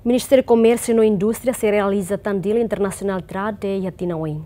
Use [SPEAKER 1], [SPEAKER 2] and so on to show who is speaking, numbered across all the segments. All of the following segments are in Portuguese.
[SPEAKER 1] Ministério do Comércio e Indústria se realiza Tandil Internacional Trade e Yatinawin.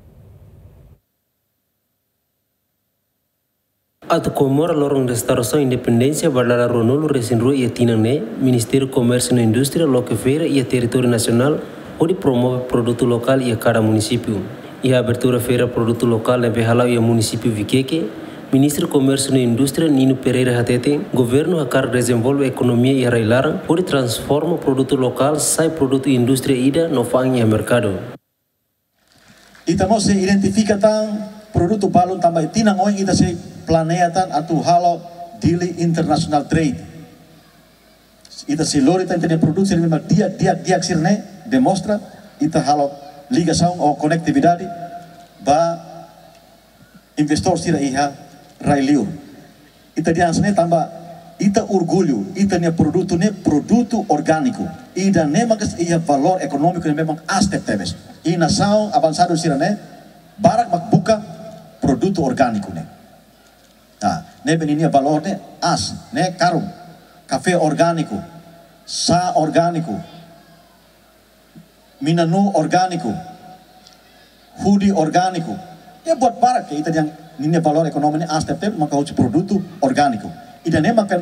[SPEAKER 2] Atu comemora lorong restauração independência Bardara Ronolo Resinru e Yatinane, Ministério do Comércio e Indústria, Loquefeira e Território Nacional, onde promove produto local e a cada município. E a abertura feira produto local na Behalau e a município Viqueque, Ministro do Comércio e Indústria Nino Pereira Hatete, governo a cara desenvolve a economia e arrailaram, onde transforma o produto local, sai produto indústria ida no fang e mercado.
[SPEAKER 3] E também se identifica tan produto balon também tinang oi ita se planeia tan atu halo dili international trade. Ita se lori tan tem produto se memang dia sirne demonstra ita halo ligação ou conectividade ba investor sira iha railiu. Ita diansne tambah ita orgulho, ita ne produto orgânico. Ida ne magas ia valor econômico ne memang astep teves. I nação avançado sira ne barak makbuka produto orgânico ne. Ah, ne beninia valor ne as, ne karum, café orgânico, sa orgânico, minanu orgânico, hoodie orgânico. Ya buat barak kita yang ninia valor ekonomi astep maka harus produto orgânico. Ida ne makan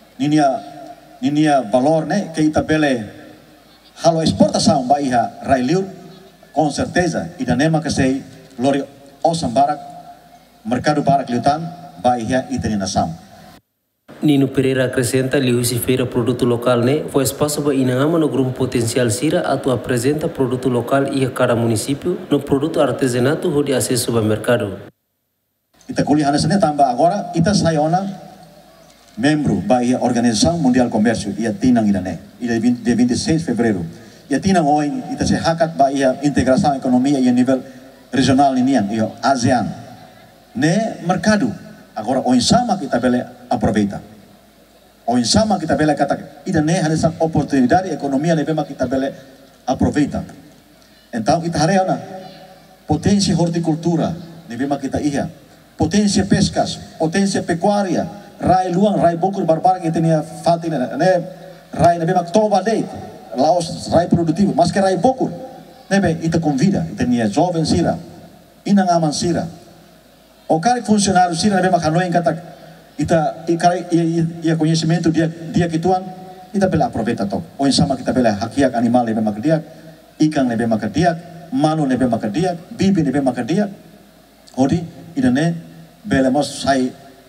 [SPEAKER 3] ninia valor ne kita bele halo exportação ba iha railiu com certeza ida ne makan sei lori osam barak mercado barak liutan ba iha itani nação.
[SPEAKER 2] Nino Pereira acrescenta liusi feira produto local ne foi espaço para inangama no grupo potencial Sira atu apresenta produto local e a cada município no produto artesanato de acesso ao mercado.
[SPEAKER 3] Ita kuliah sana tambah agora ita sayona membro da Organização Mundial do Comércio e a tinang idane dia 26 de fevereiro. E a tinang hoje ita se hakat ba integração economia e a nível regional ninian e ASEAN. Ne mercado agora hoje sama kita bele aproveita. Hoje sama kita bele kata ida ne hanya oportunidade economia ne bema kita bele aproveita. Então ita hareona potência horticultura ne bema kita iha. Potência pescas, potência pecuária, rai luang, rai bokur barbar que tinha fatina, né? Rai nebe mak toba dei, laos rai produtivo, mas que rai bokur, nebe ita convida, ita nia jovem sira, inang aman sira. O cara funcionário sira nebe mak hanoin kata ita ia conhecimento dia kituan, ita bela aproveita to. O insama kita bela hakiak animal nebe mak diak, ikan nebe mak diak, manu nebe mak diak, bibi nebe mak diak. Odi idane belemos sai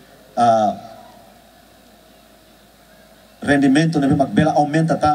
[SPEAKER 3] rendimento nebe mak bela aumenta tan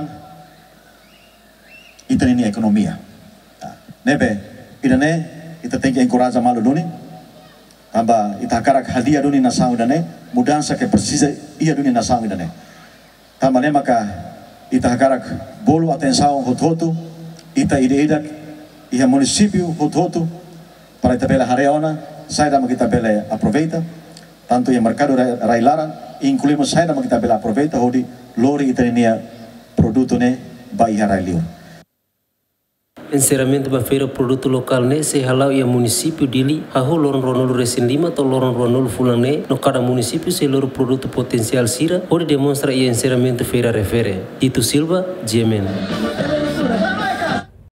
[SPEAKER 3] itani economia. Nebe idane ita tem que encorajar malu duni amba ita karak hadiah duni nação idane mudança que precisa ia duni nação idane. Tamba ne maka ita karak bolu atenção hototo ita ida ia município hototo para ita bela hareona sai dama kita bela aproveita tanto yang mercado railaran incluímos sai dama kita bela aproveita hodi lori itania produto ne bai railiu.
[SPEAKER 2] Encerramento da feira produto local ne se halau e município dili hahu loron ronolo resin lima atau loron ronolo fulane no cada município se loro produto potencial sira hodi demonstra e encerramento feira refere. Tito Silva, Jemen.